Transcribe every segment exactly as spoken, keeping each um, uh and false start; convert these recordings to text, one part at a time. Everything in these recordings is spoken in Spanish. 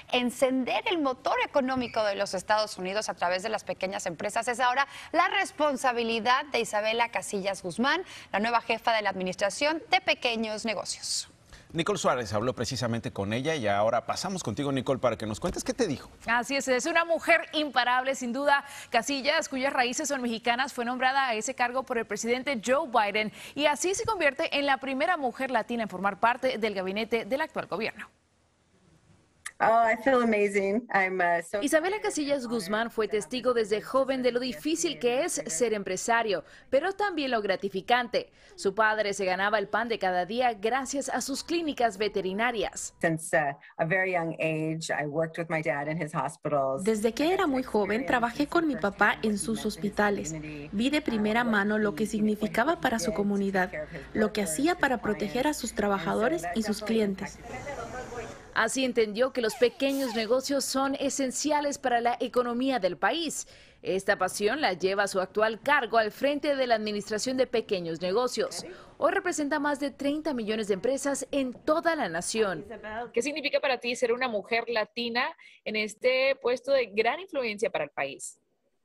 encender el motor económico de los Estados Unidos a través de las pequeñas empresas es ahora la responsabilidad de Isabela Casillas Guzmán, la nueva jefa de la Administración de Pequeños Negocios. Nicole Suárez habló precisamente con ella y ahora pasamos contigo, Nicole, para que nos cuentes qué te dijo. Así es, es una mujer imparable, sin duda. Casillas, cuyas raíces son mexicanas, fue nombrada a ese cargo por el presidente Joe Biden y así se convierte en la primera mujer latina en formar parte del gabinete del actual gobierno. Oh, I feel amazing. I'm, uh, so... Isabela Casillas Guzmán fue testigo desde joven de lo difícil que es ser empresario, pero también lo gratificante. Su padre se ganaba el pan de cada día gracias a sus clínicas veterinarias. Desde que era muy joven, trabajé con mi papá en sus hospitales. Vi de primera mano lo que significaba para su comunidad, lo que hacía para proteger a sus trabajadores y sus clientes. Así entendió que los pequeños negocios son esenciales para la economía del país. Esta pasión la lleva a su actual cargo al frente de la Administración de Pequeños Negocios. Hoy representa más de treinta millones de empresas en toda la nación. ¿Qué significa para ti ser una mujer latina en este puesto de gran influencia para el país?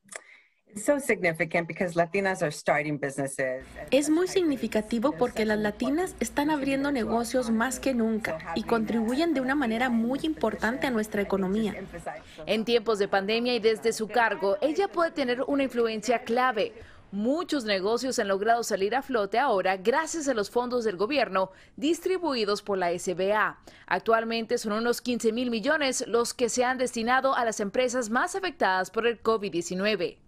Es muy significativo porque las latinas están abriendo negocios más que nunca y contribuyen de una manera muy importante a nuestra economía. En tiempos de pandemia y desde su cargo, ella puede tener una influencia clave. Muchos negocios han logrado salir a flote ahora gracias a los fondos del gobierno distribuidos por la S B A. Actualmente son unos quince mil millones los que se han destinado a las empresas más afectadas por el COVID diecinueve.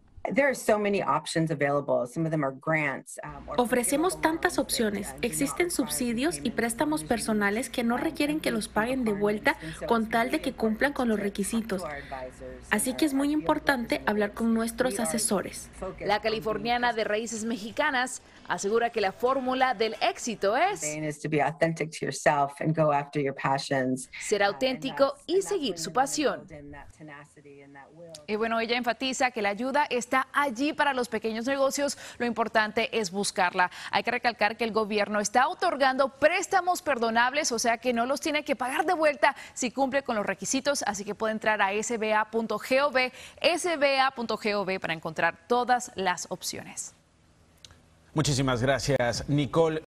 Ofrecemos tantas opciones. Existen subsidios y préstamos personales que no requieren que los paguen de vuelta con tal de que cumplan con los requisitos. Así que es muy importante hablar con nuestros asesores. La californiana de raíces mexicanas asegura que la fórmula del éxito es ser auténtico y seguir su pasión. Y bueno, ella enfatiza que la ayuda está allí para los pequeños negocios, lo importante es buscarla. Hay que recalcar que el gobierno está otorgando préstamos perdonables, o sea que no los tiene que pagar de vuelta si cumple con los requisitos, así que puede entrar a s b a punto gov, s b a punto gov para encontrar todas las opciones. Muchísimas gracias, Nicole.